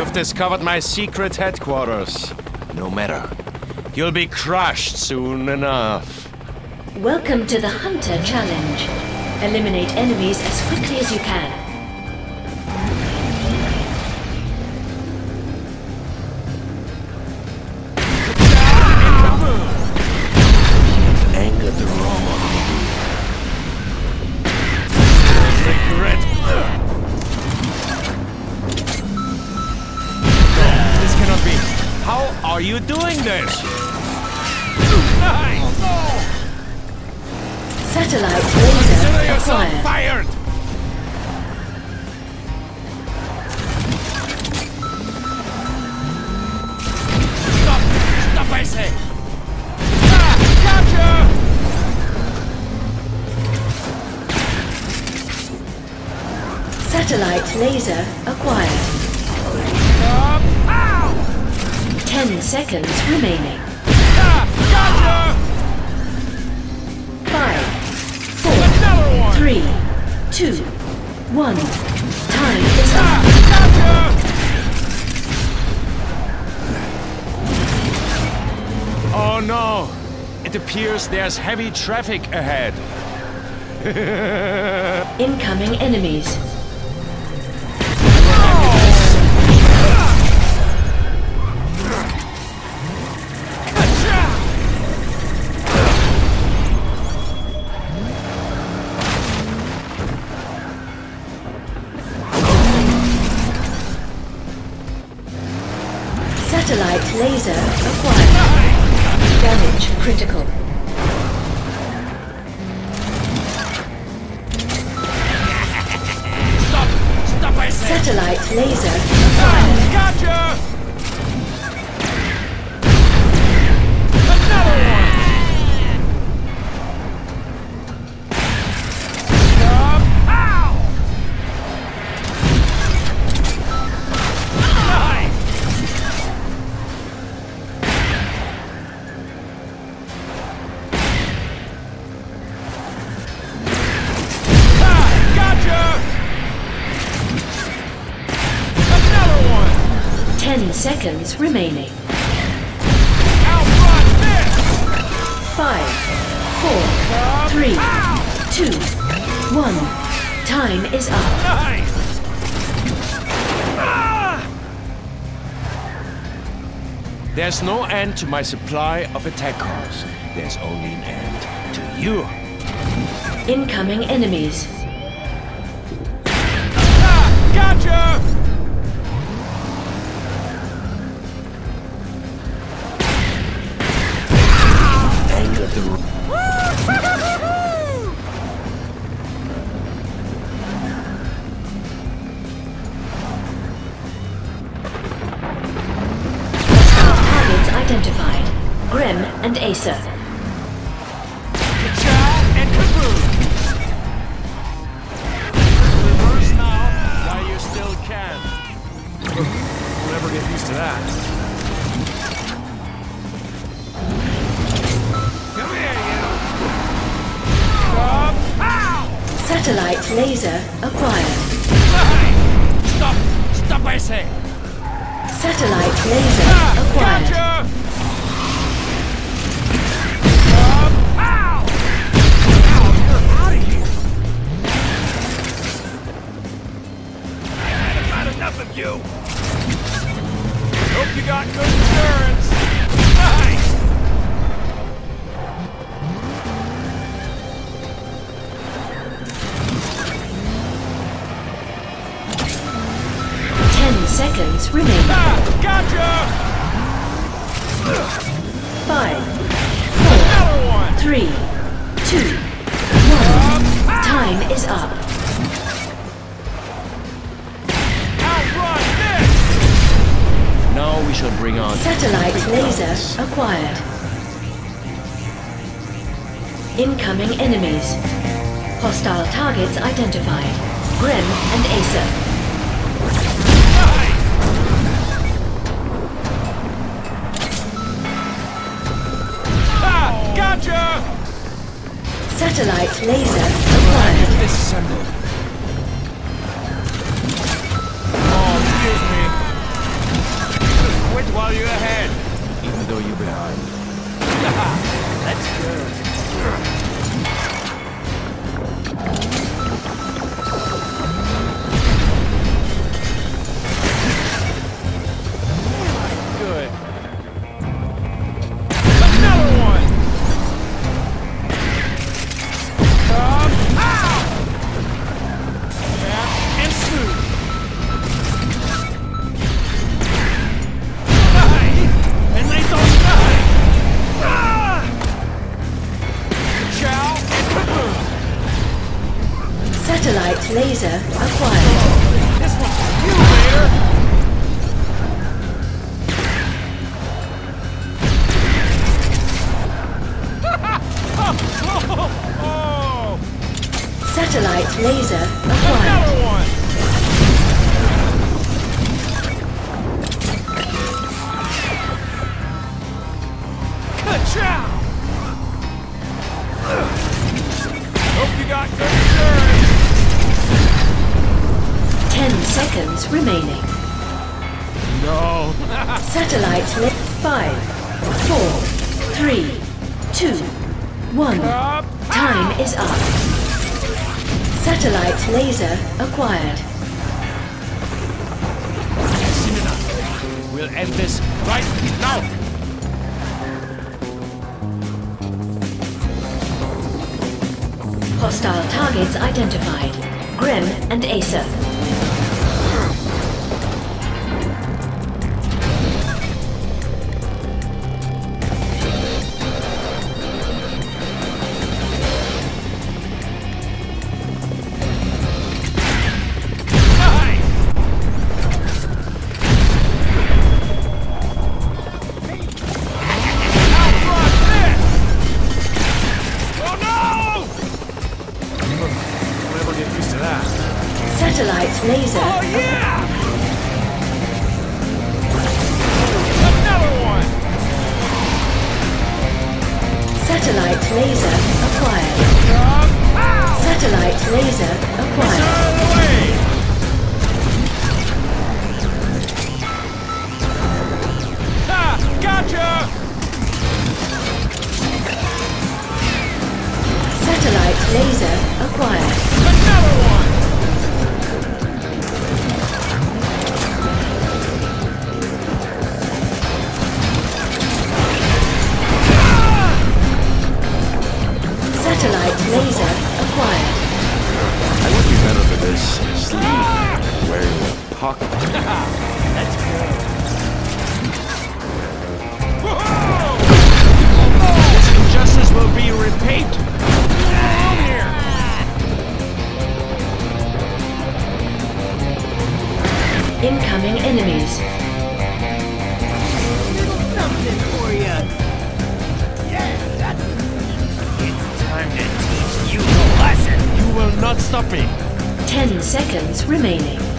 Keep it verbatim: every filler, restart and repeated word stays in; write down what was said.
You've discovered my secret headquarters. No matter. You'll be crushed soon enough. Welcome to the Hunter Challenge. Eliminate enemies as quickly as you can. You've angered the Roma. Regret. This cannot be. How are you doing this? Satellite laser acquired. Fired! Stop! Stop, I say! Ah! Gotcha! Satellite laser acquired. Stop! Ow! Ten seconds remaining. Ah! Gotcha! Five, four, three, two, one. Time is up. Oh no! It appears there's heavy traffic ahead. Incoming enemies. Satellite laser acquired. Damage critical. Stop! Stop, I say! Satellite laser Ah! acquired. Gotcha! Another one! Stop! Ow! Nice! Ah! Gotcha! Another one! Ten seconds remaining. Outrun this! Five, four, three, two, one. Time is up. Nice! Ah! There's no end to my supply of attack cars. There's only an end to you. Incoming enemies. Ah! Gotcha! Anger the Targets identified. Grim and Acer. Ka-chow and kaboom! Reverse now, while you still can. We'll never get used to that. Come here, you! Stop! Ow! Satellite laser acquired. Nice! Stop! Stop, I say! Satellite laser Ah! acquired. Gotcha! Stop! Ow! Ow, you're out of here! I've had enough of you! Hope you got good insurance! Nice! Ten seconds remaining. Ah! Gotcha! Five, Another one! three, two, one. Time is up. Outrun this! Now we shall bring on Satellite laser acquired. Incoming enemies. Hostile targets identified. Grim and Acer. Nice! Ah! Gotcha! Satellite laser acquired. Disassembled. Oh, excuse me. laser acquired. This one's for you, Vader! Oh! Satellite laser acquired. Another one! Ka-chow! Hope you got good insurance! Ten seconds remaining. No! Satellite la- Five, four, three, two, one. Up! Time is up. Satellite laser acquired. Seen enough. We'll end this right now! Hostile targets identified. Grim and Acer. Satellite laser. Oh yeah! Another one! Satellite laser acquired. Up! Ow! Satellite laser acquired. Out of the way! Ha! Gotcha! Satellite laser acquired. Another one! Satellite laser acquired. I would be better for this sleeve wearing a pocket. Let's go. This injustice will be repaid. Here. Incoming enemies. Something for you. Yeah, that's Time to teach you a lesson. You will not stop me. Ten seconds remaining.